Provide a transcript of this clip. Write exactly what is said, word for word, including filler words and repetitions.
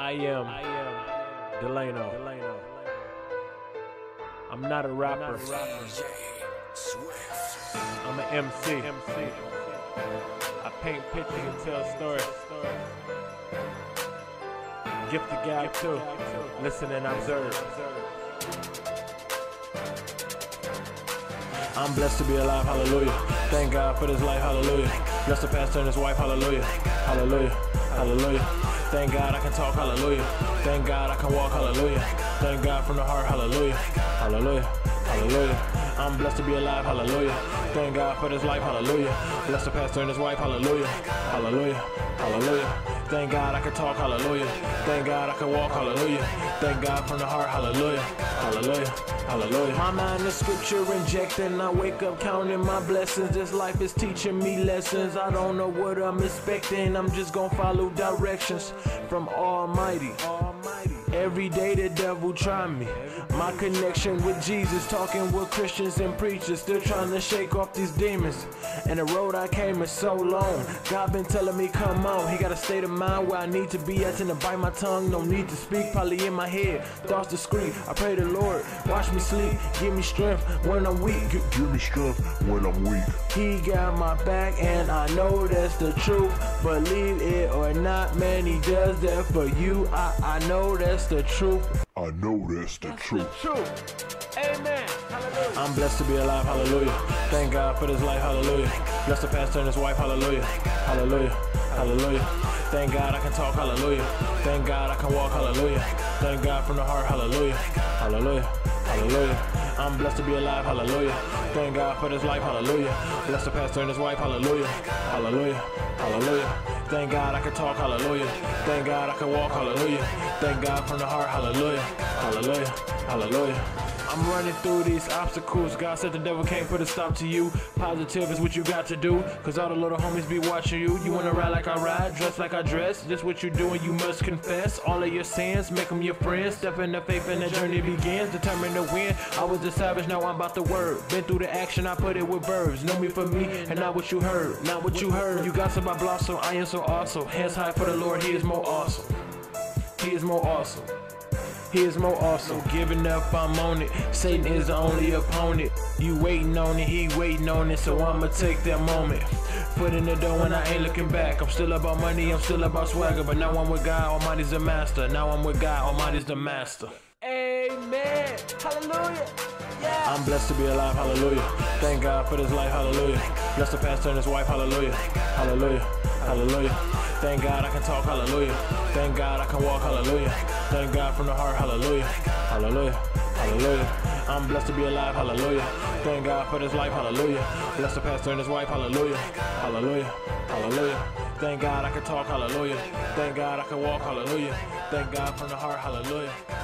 I am Delano. I'm not a rapper. I'm an M C. I paint pictures and tell stories. Gift the gap too. Listen and observe. I'm blessed to be alive, hallelujah. Thank God for this life, hallelujah. Bless the pastor and his wife, hallelujah. Hallelujah, hallelujah. Thank God I can talk, hallelujah. Thank God I can walk, hallelujah. Thank God from the heart, hallelujah. Hallelujah, hallelujah. I'm blessed to be alive, hallelujah. Thank God for this life, hallelujah. Bless the pastor and his wife, hallelujah. Hallelujah, hallelujah. Thank God I can talk, hallelujah. Thank God I can walk, hallelujah. Thank God from the heart, hallelujah. Hallelujah, hallelujah. My mind is scripture injecting. I wake up counting my blessings. This life is teaching me lessons. I don't know what I'm expecting. I'm just gonna follow directions from Almighty. Every day the devil try me. My connection with Jesus, talking with Christians and preachers, still trying to shake off these demons. And the road I came is so long. God been telling me come on. He got a state of mind where I need to be. I tend to bite my tongue, no need to speak. Probably in my head, thoughts to scream. I pray the Lord, watch me sleep, give me strength when I'm weak. Give, give me strength when I'm weak. He got my back and I know that's the truth. Believe it or not, man, he does that for you. I, I know that's the truth. I know that's the That's truth. the truth. Amen. Hallelujah. I'm blessed to be alive. Hallelujah. Thank God for this life. Hallelujah. Bless the pastor and his wife. Hallelujah. Hallelujah. Hallelujah. Thank God I can talk. Hallelujah. Thank God I can walk. Hallelujah. Thank God from the heart. Hallelujah. Hallelujah. Hallelujah. I'm blessed to be alive. Hallelujah. Thank God for this life. Hallelujah. Bless the pastor and his wife. Hallelujah. Hallelujah. Hallelujah. Thank God I can talk, hallelujah. Thank God I can walk, hallelujah. Thank God from the heart, hallelujah. Hallelujah, hallelujah. I'm running through these obstacles. God said the devil can't put a stop to you. Positive is what you got to do, cause all the little homies be watching you. You wanna ride like I ride, dress like I dress. This what you doing, you must confess all of your sins, make them your friends. Step in the faith and the journey begins. Determined to win, I was a savage, now I'm about the word. Been through the action, I put it with verbs. Know me for me, and not what you heard. Not what you heard. You got some I blossom, I am so awesome. Hands high for the Lord, he is more awesome. He is more awesome. He is more awesome. Giving up, I'm on it. Satan is the only opponent. You waiting on it, he waiting on it. So I'ma take that moment. Foot in the door and I ain't looking back. I'm still about money, I'm still about swagger. But now I'm with God, Almighty's the master. Now I'm with God, Almighty's the master. Amen. Hallelujah. Yeah. I'm blessed to be alive. Hallelujah. Thank God for this life. Hallelujah. Bless the pastor and his wife. Hallelujah. Hallelujah. Hallelujah. Thank God I can talk. Hallelujah. Thank God I can walk. Hallelujah. Thank God from the heart. Hallelujah. Hallelujah. Hallelujah. I'm blessed to be alive. Hallelujah. Thank God for this life. Hallelujah. Bless the pastor and his wife. Hallelujah. Hallelujah. Hallelujah. Thank God I can talk. Hallelujah. Thank God I can walk. Hallelujah. Thank God from the heart. Hallelujah.